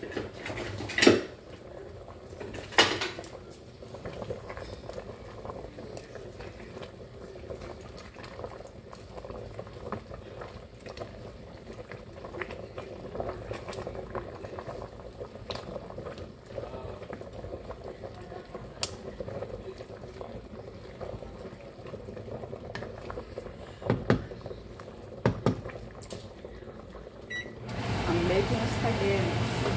Making spaghetti.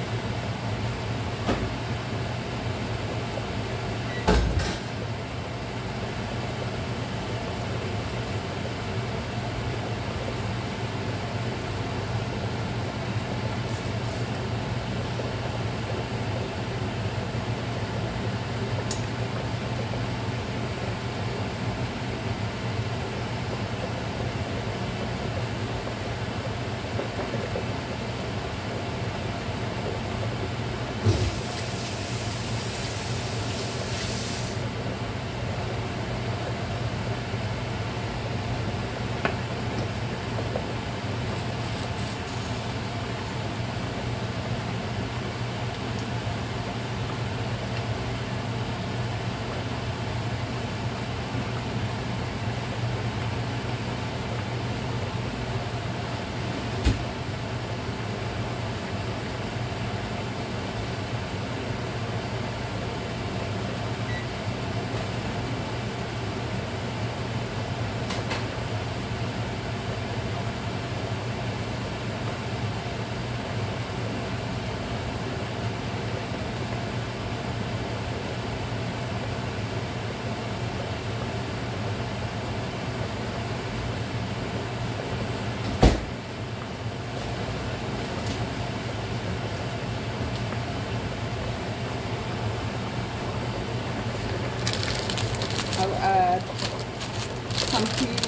I'll add some cheese.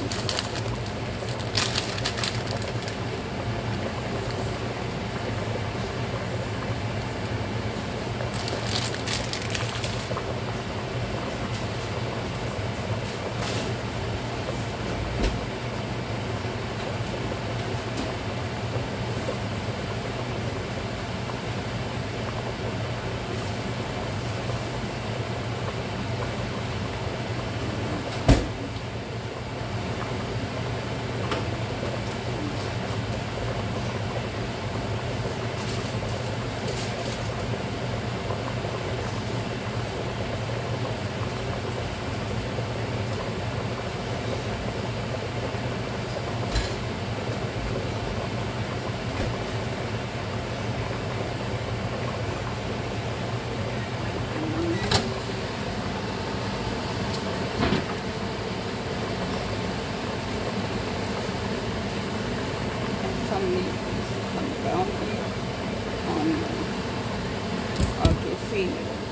Okay, see,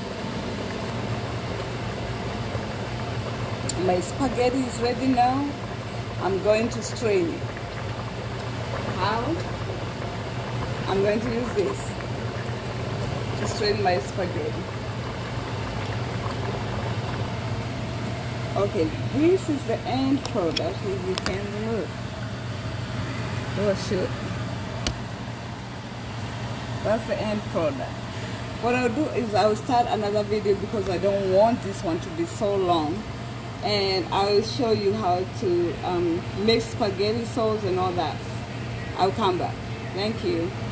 my spaghetti is ready now. I'm going to strain it. How? I'm going to use this to strain my spaghetti. Okay, this is the end product. If you can look. Oh shoot. That's the end product. What I'll do is I'll start another video because I don't want this one to be so long, and I'll show you how to make spaghetti sauce and all that. I'll come back. Thank you.